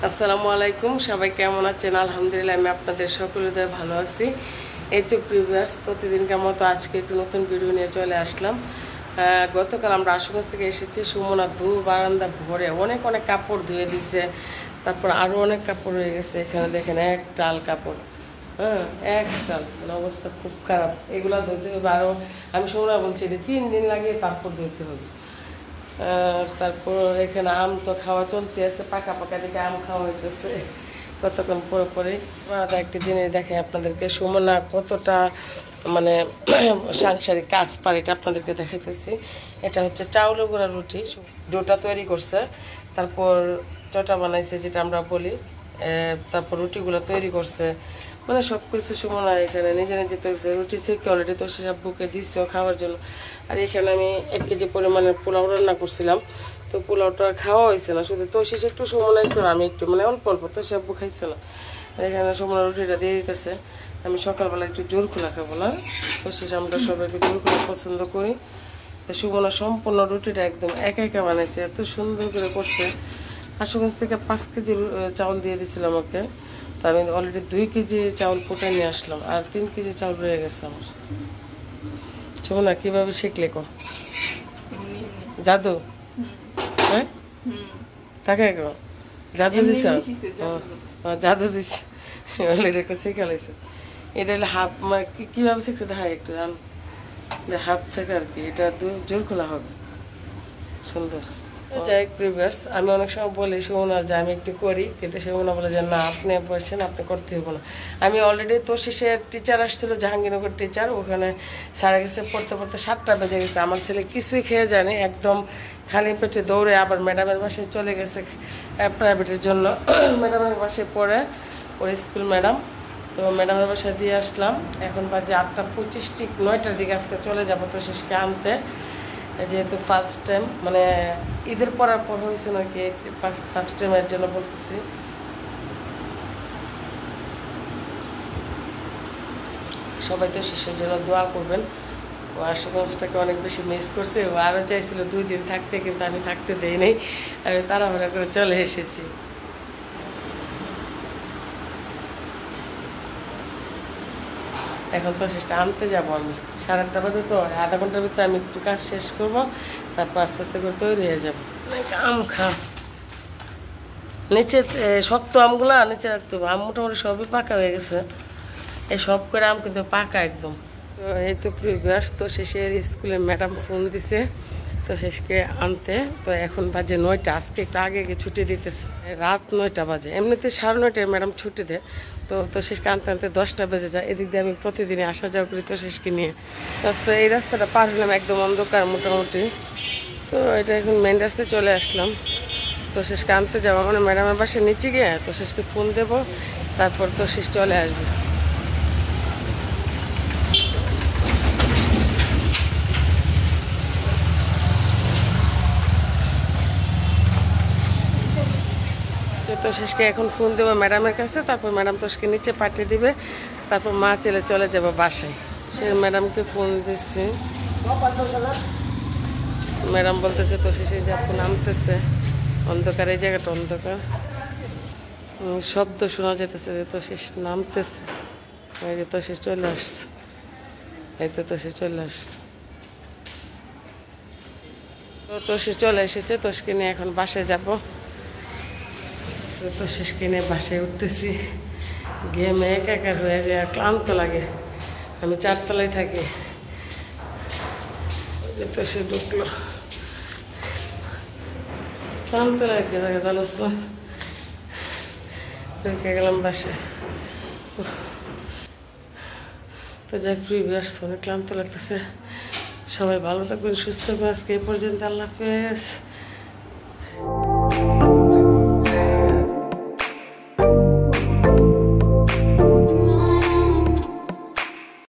আসসালামু আলাইকুম, সবাই কেমন আছেন? আলহামদুলিল্লাহ আমি আপনাদের সকলের দয়ে ভালো আছি। এই তো প্রিভিয়াস প্রতিদিনকার মতো আজকে একটু নতুন ভিডিও নিয়ে চলে আসলাম। গতকাল আমরা আশুগঞ্জ থেকে এসেছি। সুমনা বারান্দা ভরে অনেক অনেক কাপড় ধুয়ে দিছে, তারপর আরও অনেক কাপড় হয়ে গেছে। এখানে দেখেন এক টাল কাপড়, এক টাল, মানে অবস্থা খুব খারাপ। এগুলা ধুতে হবে আরও। আমি সুমনা বলছি যে 3 দিন লাগে তারপর ধুতে হবে। তারপর এখানে আম তো খাওয়া চলতে আছে, পাকা পাকা দিকে আম খাওয়া হইতেছে কতক্ষণ পরে পরে। একটা জিনিস দেখে আপনাদেরকে, সুমনা কতটা মানে সাংসারিক কাজ পারে এটা আপনাদেরকে দেখাইতেছি। এটা হচ্ছে চাউলের গুঁড়া রুটি, ডোটা তৈরি করছে, তারপর চটা বানাইছে যেটা আমরা বলি, তারপর রুটিগুলো তৈরি করছে, মানে সব কিছু সুমনা এখানে নিজে নিজে তৈরি করছে। রুটি থেকে অলরেডি তো সেসব বুকে দিচ্ছেও খাওয়ার জন্য। আর এখানে আমি 1 কেজি পরিমাণে পোলাও রান্না করছিলাম, তো পোলাওটা খাওয়া হয়েছে না, শুধু তো শেষে একটু সুমনা একটু, আমি একটু মানে অল্প অল্প, তো সে আব্বু খাইছে না। এখানে সুমনা রুটিটা দিয়ে দিতেছে। আমি সকালবেলা একটু জোর খোলা খাবো না, তো শেষে আমরা সবাই একটু জোর খোলা পছন্দ করি। তো সুমনা সম্পূর্ণ রুটিটা একদম একা একা বানাইছে, এত সুন্দর করে করছে। আশুগঞ্জ থেকে 5 কেজি চাউল দিয়ে দিয়েছিল আমাকে, তো আমি অলরেডি 2 কেজি চাউল ফুটে নিয়ে আসলাম, আর 3 কেজি চাউল রয়ে গেছে আমার। সুমনা কিভাবে শিখলে কো? জাদু? হ্যাঁ, তাকে জাদু দিছে, জাদু দিছে অলরেডি শিখে লাইছে। এটা হলে হাফ, মানে কিভাবে শিখছে দেখা একটু জান, হাফ শেখা আর কি। এটা জোর খোলা হবে, সুন্দর। যাই প্রিভিয়ার্স, আমি অনেক সময় বলি সুমনা যে আমি একটু করি, কিন্তু সুমনা বলে যে না, আপনি বলছেন, আপনি করতে হবে না। আমি অলরেডি তো শেষে টিচার আসছিল, জাহাঙ্গীরনগর টিচার, ওখানে সারা গেছে পড়তে পড়তে 7টা বেজে গেছে। আমার ছেলে কিছুই খেয়ে যায়নি, একদম খালি পেটে দৌড়ে আবার ম্যাডামের বাসায় চলে গেছে প্রাইভেটের জন্য। ম্যাডামের বাসায় পড়ে, ওর স্কুল ম্যাডাম, তো ম্যাডামের বাসায় দিয়ে আসলাম। এখন বাজে 8:25, ঠিক 9টার দিকে আজকে চলে যাবো তো শেষকে আনতে, যেহেতু ফার্স্ট টাইম, মানে ঈদের পরার পর হয়েছে নাকি, ফার্স্ট টাইমের জন্য বলতেছি। সবাই তো শেষের জন্য দোয়া করবেন। ও আশুগঞ্জটাকে অনেক বেশি মিস করছে, ও আরও চাইছিল 2 দিন থাকতে, কিন্তু আমি থাকতে দেই নাই, আমি তাড়াহুড়া করে চলে এসেছি। এখন তো শেষটা আনতে যাবো আমি, 8:30 বাজে, তো 1/2 ঘন্টার ভিতরে আমি একটু কাজ শেষ করবো, তারপর আস্তে আস্তে করে তৈরি হয়ে যাবো। আম খা, নিচে শক্ত আমগুলা নিচে রাখতে হবে। আম মোটামুটি সবই পাকা হয়ে গেছে, এই সব করে আম কিন্তু পাকা একদম। তো এই তো প্রিভিয়াস, তো শেষে স্কুলের ম্যাডাম ফোন দিছে তো শেষকে আনতে। তো এখন বাজে 9টা, আজকে একটু আগে ছুটি দিতেছে, রাত 9টা বাজে। এমনিতে 9:30টায় ম্যাডাম ছুটি দেয়, তো শেষকে আনতে আনতে 10টা বেজে যায়। এদিক দিয়ে আমি প্রতিদিনই আসা যাওয়া করি তো শেষকে নিয়ে। রাস্তা, এই রাস্তাটা পার হলাম, একদম অন্ধকার মোটামুটি। তো এটা এখন মেন রাস্তায় চলে আসলাম। তো শেষকে আনতে যাবো, মানে ম্যাডামের বাসায় নিচে গিয়ে তো শেষকে ফোন দেবো, তারপর তো শেষ চলে আসবে। তো শেষকে এখন ফোন দেবো ম্যাডামের কাছে, তারপর ম্যাডাম তোষকে নিচে পাঠিয়ে দিবে, তারপর মা ছেলে চলে যাবো বাসায়। সে ম্যাডামকে ফোন দিচ্ছি, ম্যাডাম বলতেছে তো শেষে যে আপনি নামতেছে, অন্ধকার, এই জায়গাটা অন্ধকার, শব্দ শোনা যেতেছে যে তো শেষ নামতেছে। এই যে তো শেষ চলে আসছে, এই তো সে চলে আসছে, তো সে চলে এসেছে। তোষকে নিয়ে এখন বাসায় যাবো। তো শেষ কিনে বাসায় উঠতেছি, গেমে একাকার হয়ে যায়, আর ক্লান্ত লাগে। আমি 4 তলায় থাকি, তো সে ঢুকলো, ক্লান্ত লাগে জায়গা, জানোস তো। ঢুকে গেলাম বাসায়। তো যাই প্রিভিয়াস, অনেক ক্লান্ত লাগতেছে। সবাই ভালো থাকবেন, সুস্থ থাকবেন। আজকে এই পর্যন্ত, আল্লাহ হাফেজ।